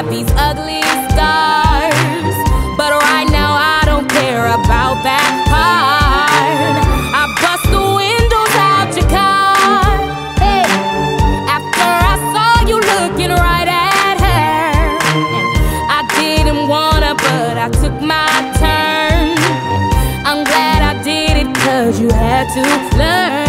these ugly scars. But right now I don't care about that part. I bust the windows out your car, hey, after I saw you looking right at her. I didn't wanna, but I took my turn. I'm glad I did it, 'cause you had to learn.